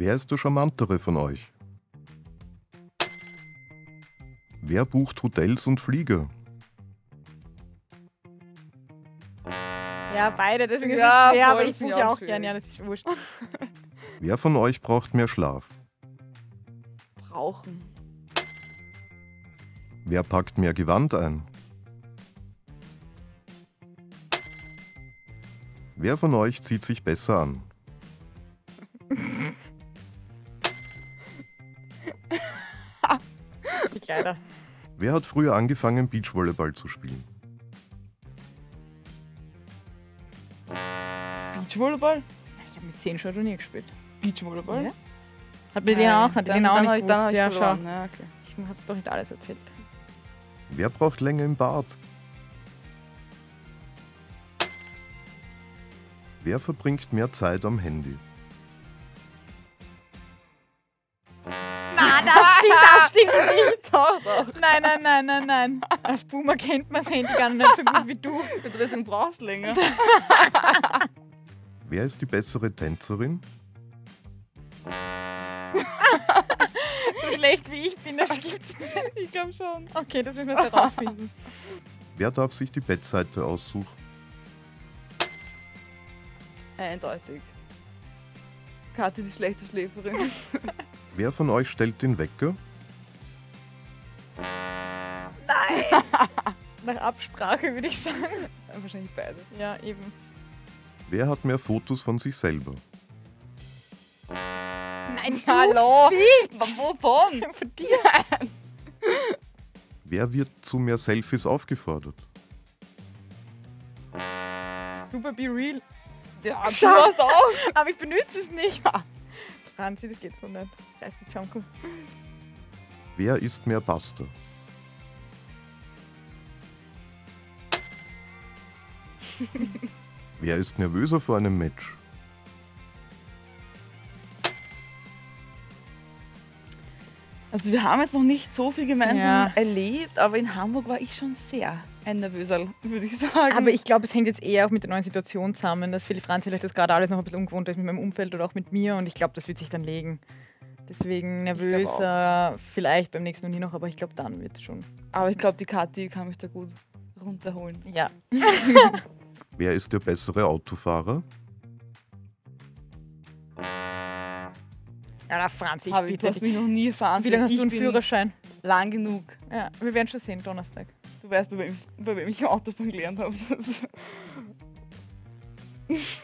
Wer ist der Charmantere von euch? Wer bucht Hotels und Flieger? Ja, beide, deswegen Ja, ist es schwer, voll, aber ich finde buche ich ja auch auch gern, ja, das ist wurscht. Wer von euch braucht mehr Schlaf? Brauchen. Wer packt mehr Gewand ein? Wer von euch zieht sich besser an? Die Kleider. Wer hat früher angefangen, Beachvolleyball zu spielen? Beachvolleyball? Ich habe mit 10 schon Turnier gespielt. Beachvolleyball? Ja. Hat mir den auch, hat den auch nicht gewusst. Dann Ja, hab ich schau. verloren. Ja, okay. Ich habe doch nicht alles erzählt. Wer braucht länger im Bad? Wer verbringt mehr Zeit am Handy? Nein, das stimmt nicht. Doch. Nein. Als Boomer kennt man das Handy gar nicht so gut wie du. Deswegen brauchst du länger. Wer ist die bessere Tänzerin? So schlecht wie ich bin, das gibt's nicht. Ich glaube schon. Okay, das müssen wir jetzt herausfinden. Wer darf sich die Bettseite aussuchen? Eindeutig. Kathi, die schlechte Schläferin. Wer von euch stellt den Wecker? Nach Absprache würde ich sagen. Wahrscheinlich beide. Ja, eben. Wer hat mehr Fotos von sich selber? Nein, Hallo? Wovon? Von dir. Wer wird zu mehr Selfies aufgefordert? Super be real. Ja, du Schau. hast auch. Aber ich benutze es nicht. Franzi, das geht so nicht. Reiß die zusammen. Wer isst mehr Pasta? Wer ist nervöser vor einem Match? Also wir haben jetzt noch nicht so viel gemeinsam Ja. erlebt, aber in Hamburg war ich schon sehr ein Nervöser, würde ich sagen. Aber ich glaube, es hängt jetzt eher auch mit der neuen Situation zusammen, dass für die Franzi vielleicht das gerade alles noch ein bisschen ungewohnt ist mit meinem Umfeld oder auch mit mir und ich glaube, das wird sich dann legen. Deswegen nervöser, vielleicht beim nächsten Turnier noch, aber ich glaube, dann wird es schon. Aber ich glaube, die Kathi kann mich da gut runterholen. Ja. Wer ist der bessere Autofahrer? Ja, Franzi, ich Du bitte hast dich. mich noch nie erfahren. Wie lange hast Ich du einen bin Führerschein? Lang genug. Ja, wir werden schon sehen, Donnerstag. Du weißt, bei wem ich Autofahren gelernt habe.